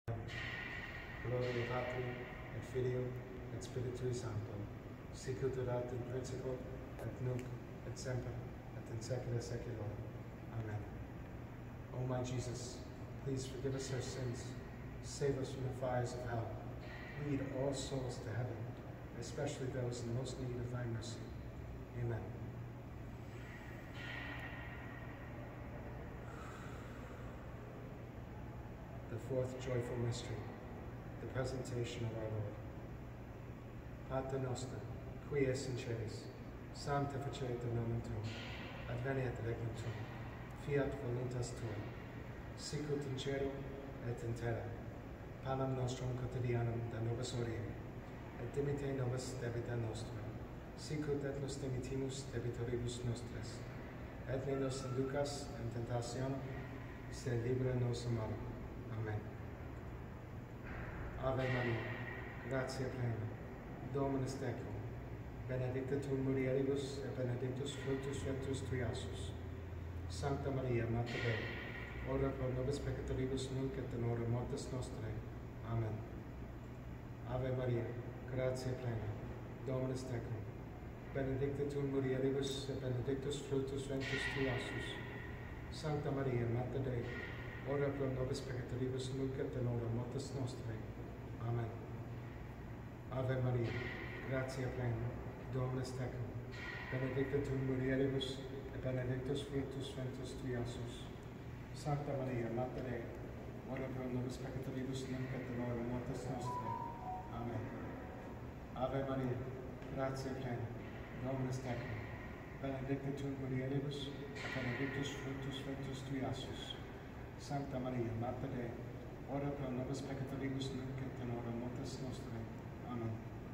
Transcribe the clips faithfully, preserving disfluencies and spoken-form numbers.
Gloria Patri, et Filio, et Spiritui Sancto, sicut erat in principio, et nunc, et semper, et in saecula saeculorum. Amen. O my Jesus, please forgive us our sins, save us from the fires of hell, lead all souls to heaven, especially those in most need of thy mercy. Amen. The fourth joyful mystery, the presentation of our Lord. Pater noster, qui es in celis, sanctificetur nomen tuum, adveniat regnum tuum, fiat voluntas tua, sicut in cielo et in terra. Panem nostrum quotidianum da nobis hodie, et dimitte nobis debita nostra, sicut et nos dimittimus debitoribus nostris, et ne nos inducas in tentationem, sed libera nos a malo. Amen. Ave Maria, gratia plena, Dominus tecum, benedicta tu in mulieribus, et benedictus fructus ventris tui, Iesus. Sancta Maria, Mater Dei, ora pro nobis peccatoribus nunc et in hora mortis nostrae. Amen. Ave Maria, gratia plena, Dominus tecum, benedicta tu in mulieribus, et benedictus fructus ventris tui, Iesus. Sancta Maria, Mater Dei, ora pro nobis peccatoribus nunc et in hora mortis nostrae. Amen. Ave Maria, gratia plena, Dominus tecum, benedicta tu in mulieribus, et benedictus fructus ventris tui, Iesus. Sancta Maria, Mater Dei, ora pro nobis peccatoribus nunc et in hora mortis nostrae. Amen. Ave Maria, gratia plena, Dominus tecum, benedicta tu in mulieribus, et benedictus fructus ventris tui, Iesus. Sancta Maria, Mater Dei, ora pro nobis peccatoribus nunc et in hora mortis nostrae. Amen.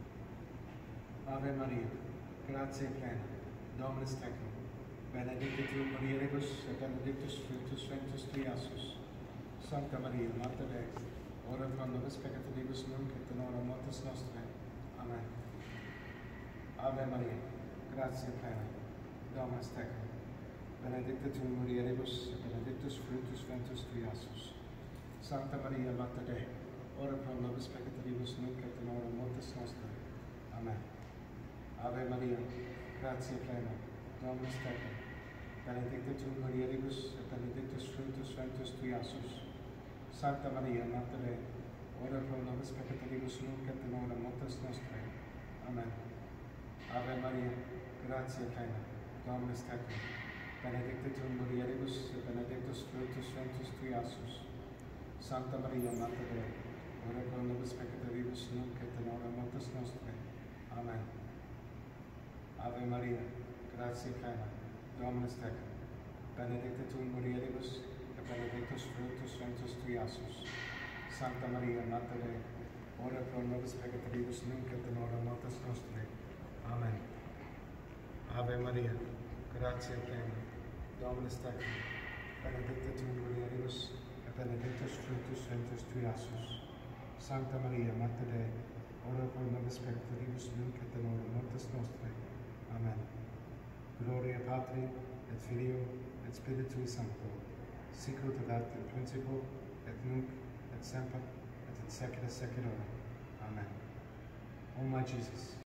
Ave Maria, gratia plena, Dominus tecum, benedicta tu in mulieribus, et benedictus fructus ventris tui, Iesus. Sancta Maria, Mater Dei, ora pro nobis peccatoribus nunc et in hora mortis nostrae. Amen. Ave Maria, gratia plena, Dominus tecum, benedicta tu in mulieribus, et benedictus fructus ventris tui, Iesus. Sancta Maria, Mater Dei, ora pro nobis peccatoribus nunc et in hora mortis nostrae. Amen. Ave Maria, gratia plena, Dominus tecum, benedicta tu in mulieribus, et benedictus fructus ventris tui, Iesus. Sancta Maria, Mater Dei, ora pro nobis peccatoribus nunc et in hora mortis nostrae. Amen. Ave Maria, gratia plena, Dominus tecum, benedicta tu in mulieribus, et benedictus fructus ventris tui, Iesus. Sancta Maria, Mater Dei, ora pro nobis peccatoribus nunc et in hora mortis nostrae. Amen. Ave Maria, gratia plena, Dominus tecum, benedicta tu in mulieribus, et benedictus fructus ventris tui, Iesus. Sancta Maria, Mater Dei, ora pro nobis peccatoribus nunc et in hora mortis nostrae. Amen. Ave Maria, gratia plena, Dominus tecum, benedicta tu in mulieribus, et benedictus fructus ventris tui, Iesus. Sancta Maria, Mater Dei, ora pro nobis peccatoribus nunc et in hora mortis nostrae. Amen. Gloria Patri, et Filio, et Spiritui Sancto, sicut erat in principio, et nunc, et semper, et in saecula saeculorum. Amen. O my Jesus,